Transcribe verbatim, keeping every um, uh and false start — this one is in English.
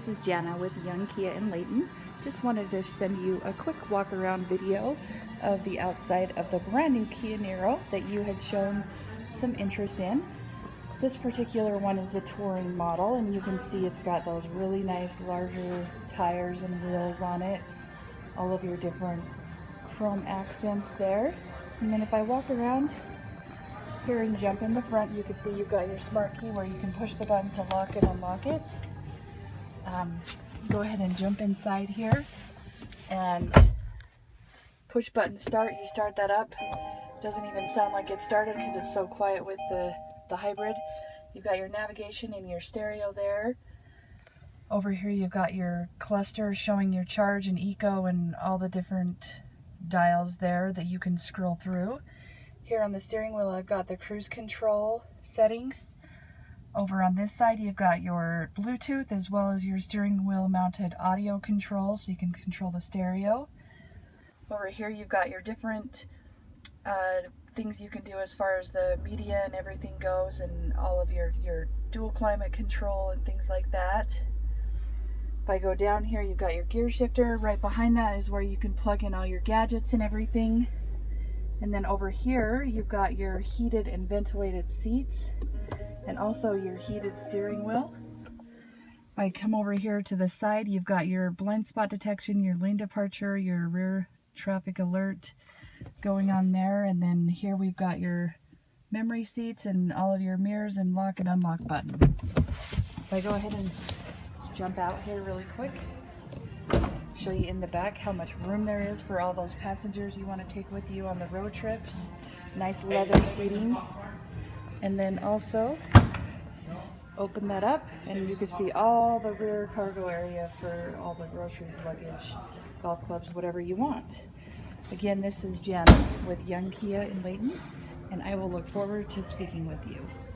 this is Jana with Young Kia in Layton. Just wanted to send you a quick walk around video of the outside of the brand new Kia Niro that you had shown some interest in. This particular one is a touring model, and you can see it's got those really nice larger tires and wheels on it. All of your different chrome accents there. And then if I walk around here and jump in the front, you can see you've got your smart key where you can push the button to lock and unlock it. Um, go ahead and jump inside here and push button start. You start that up. Doesn't even sound like it started because it's so quiet with the, the hybrid. You've got your navigation and your stereo there. Over here you've got your cluster showing your charge and eco and all the different dials there that you can scroll through. Here on the steering wheel I've got the cruise control settings. Over on this side you've got your Bluetooth as well as your steering wheel mounted audio control, so you can control the stereo. Over here you've got your different uh, things you can do as far as the media and everything goes, and all of your, your dual climate control and things like that. If I go down here, you've got your gear shifter. Right behind that is where you can plug in all your gadgets and everything. And then over here, you've got your heated and ventilated seats, and also your heated steering wheel. If I come over here to the side, you've got your blind spot detection, your lane departure, your rear traffic alert going on there. And then here we've got your memory seats and all of your mirrors and lock and unlock button. If I go ahead and jump out here really quick, show you in the back how much room there is for all those passengers you want to take with you on the road trips. Nice leather seating. And then also open that up and you can see all the rear cargo area for all the groceries, luggage, golf clubs, whatever you want. Again, this is Jana with Young Kia in Layton, and I will look forward to speaking with you.